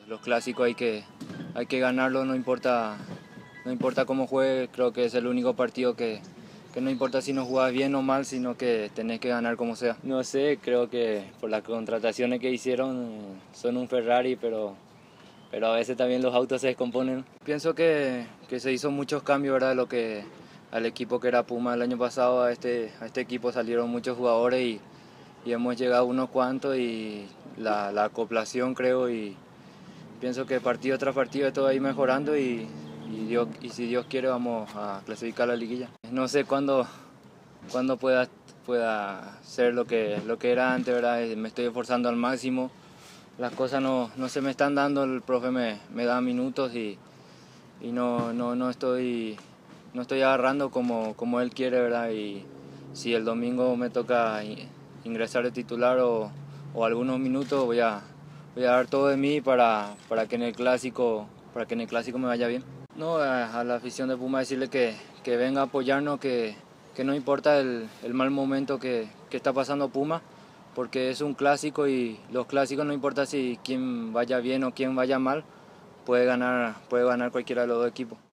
los clásicos hay que ganarlo, no importa cómo juegue. Creo que es el único partido que no importa si no jugás bien o mal, sino que tenés que ganar como sea. No sé, creo que por las contrataciones que hicieron son un Ferrari, pero a veces también los autos se descomponen. Pienso que se hizo muchos cambios, ¿verdad? Al equipo que era Puma el año pasado, a este equipo salieron muchos jugadores y hemos llegado unos cuantos, y la acoplación, creo, y pienso que partido tras partido esto va a ir mejorando y si Dios quiere vamos a clasificar a la liguilla. No sé cuándo pueda ser lo que era antes, ¿verdad? Me estoy esforzando al máximo. Las cosas no se me están dando, el profe me da minutos y no estoy agarrando como él quiere, ¿verdad? Y si el domingo me toca ingresar de titular o algunos minutos, voy a dar todo de mí para que en el clásico me vaya bien. No, a la afición de Puma decirle que venga a apoyarnos, que no importa el mal momento que está pasando Puma, porque es un clásico y los clásicos no importa si quién vaya bien o quién vaya mal, puede ganar cualquiera de los dos equipos.